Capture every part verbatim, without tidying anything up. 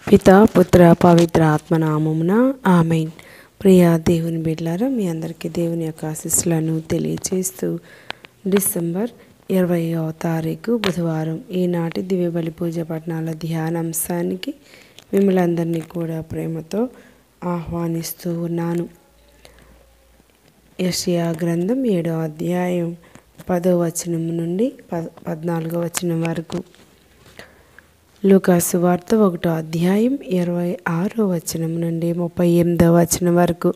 పితా పుత్ర పవిత్ర ఆత్మనామమున ఆమెన్. ప్రియ దేవుని బిడ్డలారా, మీ అందరికీ దేవుని యొక్క ఆశీస్సులను తెలియచేస్తూ డిసెంబర్ ఇరవైవ తారీఖు బుధవారం ఈనాటి దివ్య బలి పూజ పట్టణాల ధ్యానాంశానికి మిమ్మల్ని అందరినీ కూడా ప్రేమతో ఆహ్వానిస్తూ ఉన్నాను. యెషయా గ్రంథం ఏడో అధ్యాయం పదో వచనం నుండి పద్ పద్నాలుగో వచనం వరకు, లూకాసు వార్త ఒకటో అధ్యాయం ఇరవై ఆరో వచనం నుండి ముప్పై ఎనిమిదో వచనం వరకు.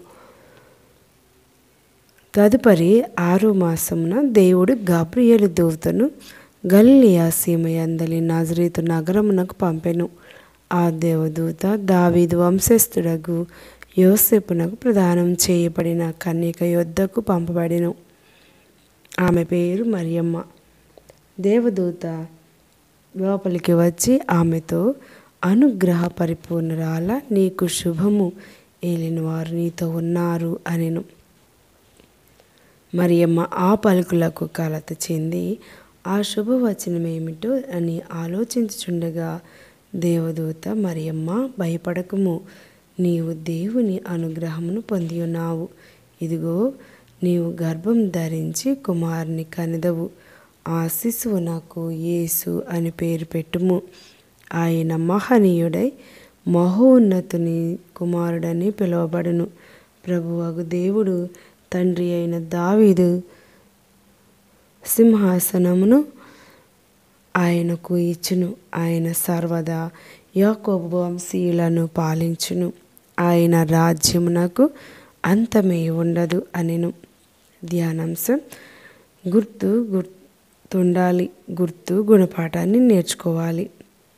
తదుపరి ఆరో మాసమున దేవుడు గాబ్రియేలు దూతను గలిలయ సీమయందలి నజరేతు నగరమునకు పంపెను. ఆ దేవదూత దావీదు వంశస్థుడగు యోసేపునకు ప్రదానం చేయబడిన కన్యక యొద్దకు పంపబడెను. ఆమె పేరు మరియమ్మ. దేవదూత లోపలికి వచ్చి ఆమెతో, అనుగ్రహ పరిపూర్ణురాల, నీకు శుభము, ఏలిన వారు నీతో ఉన్నారు అనెను. మరియమ్మ ఆ పలుకులకు కలత చెంది ఆ శుభవచనమేమిటో అని ఆలోచించుచుండగా దేవదూత, మరియమ్మ, భయపడకుము, నీవు దేవుని అనుగ్రహమును పొంది ఉన్నావు. ఇదిగో, నీవు గర్భం ధరించి కుమారుని కనెదవు. ఆ శిశువు నాకు యేసు అని పేరు పెట్టుము. ఆయన మహనీయుడై మహోన్నతుని కుమారుడని పిలువబడును. ప్రభువగు దేవుడు తండ్రి అయిన దావీదు సింహాసనమును ఆయనకు ఇచ్చును. ఆయన సర్వదా యాకోబు వంశీయులను పాలించును. ఆయన రాజ్యమునకు అంతమే ఉండదు అనెను. ధ్యానాంశం, గుర్తు గుర్తుండాలి, గుర్తు గుణపాఠాన్ని నేర్చుకోవాలి.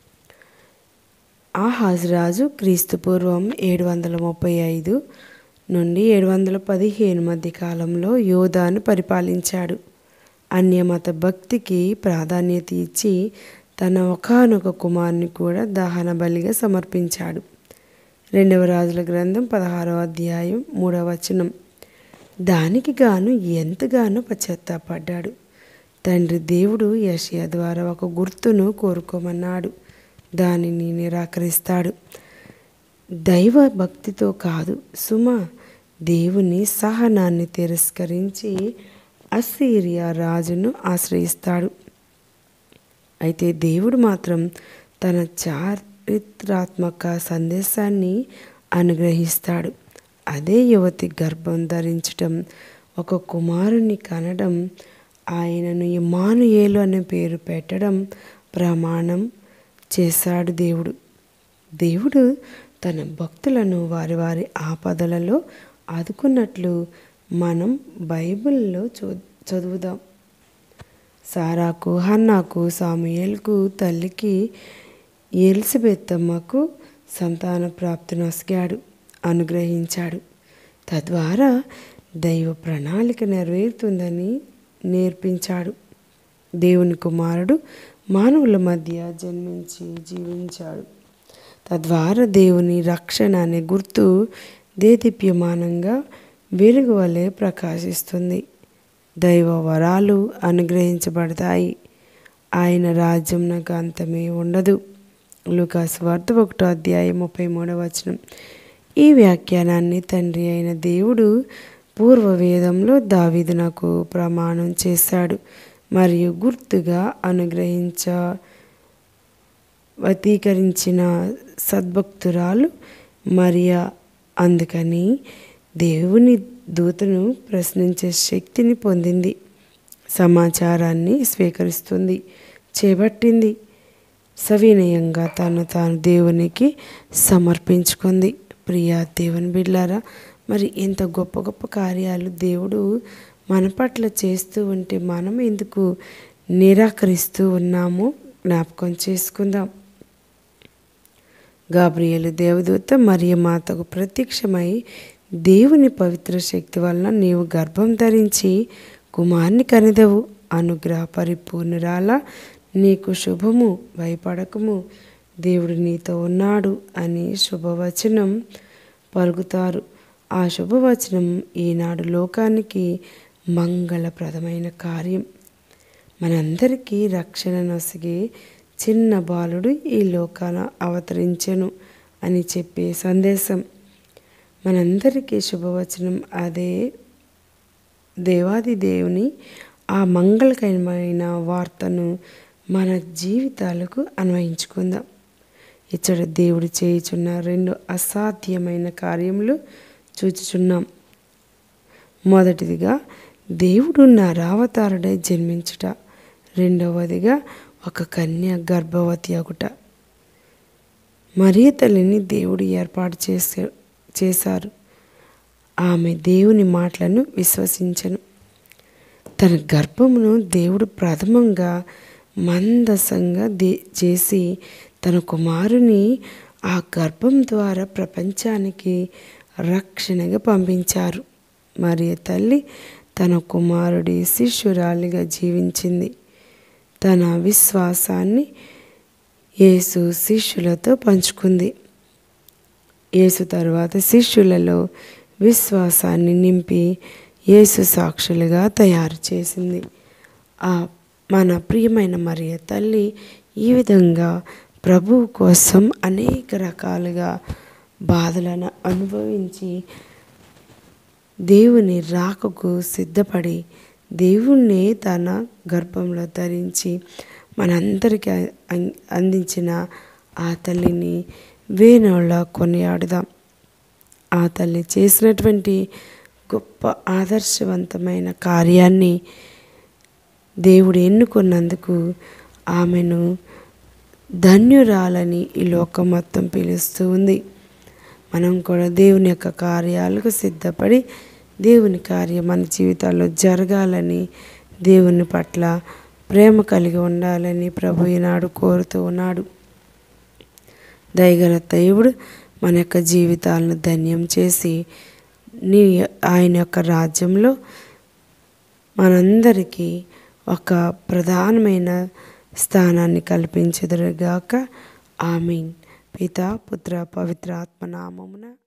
ఆహాజు రాజు క్రీస్తు పూర్వం ఏడు వందల ముప్పై ఐదు నుండి ఏడు వందల పదిహేను మధ్య కాలంలో యోధాను పరిపాలించాడు. అన్యమత భక్తికి ప్రాధాన్యత ఇచ్చి తన ఒకానొక కుమారుని కూడా దహన బలిగా సమర్పించాడు. రెండవ రాజుల గ్రంథం పదహారవ అధ్యాయం మూడవ వచనం. దానికి గాను ఎంతగానో పశ్చాత్తాపడ్డాడు. తండ్రి దేవుడు యెషయా ద్వారా ఒక గుర్తును కోరుకోమన్నాడు. దానిని నిరాకరిస్తాడు. దైవ భక్తితో కాదు సుమ, దేవుని సహనాన్ని తిరస్కరించి అస్సీరియా రాజును ఆశ్రయిస్తాడు. అయితే దేవుడు మాత్రం తన చారిత్రాత్మక సందేశాన్ని అనుగ్రహిస్తాడు. అదే యువతి గర్భం ధరించటం, ఒక కుమారుని కనడం, ఆయనను ఇమ్మానుయేలు అనే పేరు పెట్టడం ప్రమాణం చేశాడు దేవుడు. దేవుడు తన భక్తులను వారి వారి ఆపదలలో ఆదుకున్నట్లు మనం బైబిల్లో చూ చదువుదాం. సారాకు, హన్నాకు, సాముయేలుకు తల్లికి ఎలిజబెత్తమ్మకు సంతాన ప్రాప్తిని నొసగాడు, అనుగ్రహించాడు. తద్వారా దైవ ప్రణాళిక నెరవేరుతుందని నేర్పించాడు. దేవుని కుమారుడు మానవుల మధ్య జన్మించి జీవించాడు. తద్వారా దేవుని రక్షణ అనే గుర్తు దేదీప్యమానంగా వెలుగు వలె ప్రకాశిస్తుంది. దైవ వరాలు అనుగ్రహించబడతాయి. ఆయన రాజ్యం నాకు అంతమే ఉండదు. లూకాసు వార్త ఒకటో అధ్యాయం ముప్పై మూడవ వచనం. ఈ వ్యాఖ్యానాన్ని తండ్రి అయిన దేవుడు పూర్వ వేదంలో దావీదు నాకు ప్రమాణం చేశాడు మరియు గుర్తుగా అనుగ్రహించ వతీకరించిన సద్భక్తురాలు మరియా. అందుకని దేవుని దూతను ప్రశ్నించే శక్తిని పొందింది, సమాచారాన్ని స్వీకరిస్తుంది, చేపట్టింది, సవినయంగా తను తాను దేవునికి సమర్పించుకుంది. ప్రియా దేవుని బిడ్డలారా, మరి ఎంత గొప్ప గొప్ప కార్యాలు దేవుడు మన పట్ల చేస్తూ ఉంటే మనం ఎందుకు నిరాకరిస్తూ ఉన్నామో జ్ఞాపకం చేసుకుందాం. గాబ్రియేలు దేవదూత మరియమాతకు ప్రత్యక్షమై, దేవుని పవిత్ర శక్తి వలన నీవు గర్భం ధరించి కుమారుని కనెదవు. అనుగ్రహ పరిపూర్ణురాల, నీకు శుభము, భయపడకము, దేవుడు నీతో ఉన్నాడు అని శుభవచనం పలుకుతారు. ఆ శుభవచనం ఈనాడు లోకానికి మంగళప్రదమైన కార్యం. మనందరికీ రక్షణ నొసగే చిన్న బాలుడు ఈ లోకాన అవతరించెను. అని చెప్పే సందేశం. మనందరికీ శుభవచనం అదే. దేవాది దేవుని ఆ మంగళకరమైన వార్తను మన జీవితాలకు అన్వయించుకుందాం. ఇచ్చట దేవుడు చేయుచున్న రెండు అసాధ్యమైన కార్యములు చూచుచున్నాం. మొదటిదిగా దేవుడు నరావతారుడై జన్మించుట, రెండవదిగా ఒక కన్య గర్భవతి అగుట. మరియ తల్లిని దేవుడు ఏర్పాటు చేసే చేశారు ఆమె దేవుని మాటలను విశ్వసించను. తన గర్భమును దేవుడు ప్రథమంగా మందసంగా దే చేసి తన కుమారుని ఆ గర్భం ద్వారా ప్రపంచానికి రక్షణగా పంపించారు. మరియ తల్లి తన కుమారుడి శిష్యురాలిగా జీవించింది. తన విశ్వాసాన్ని యేసు శిష్యులతో పంచుకుంది. యేసు తర్వాత శిష్యులలో విశ్వాసాన్ని నింపి యేసు సాక్షులుగా తయారు చేసింది. ఆ మన ప్రియమైన మరియ తల్లి ఈ విధంగా ప్రభువు కోసం అనేక రకాలుగా బాధలను అనుభవించి దేవుని రాకకు సిద్ధపడి దేవుణ్ణి తన గర్భంలో ధరించి మనందరికీ అందించిన ఆ తల్లిని వేణోళ్ళ కొనియాడుదాం. ఆ తల్లి చేసినటువంటి గొప్ప ఆదర్శవంతమైన కార్యాన్ని దేవుడు ఎన్నుకున్నందుకు ఆమెను ధన్యురాలని ఈ లోకం మొత్తం పిలుస్తూ ఉంది. మనం కూడా దేవుని యొక్క కార్యాలకు సిద్ధపడి దేవుని కార్యం మన జీవితాల్లో జరగాలని, దేవుని పట్ల ప్రేమ కలిగి ఉండాలని ప్రభు ఈనాడు కోరుతూ ఉన్నాడు. దయగల దేవుడు మన యొక్క జీవితాలను ధన్యం చేసి నీ ఆయన యొక్క రాజ్యంలో మనందరికీ ఒక ప్రధానమైన స్థానాన్ని కల్పించుదురుగాక. ఆమేన్. పితా పుత్ర పవిత్ర ఆత్మ నామమున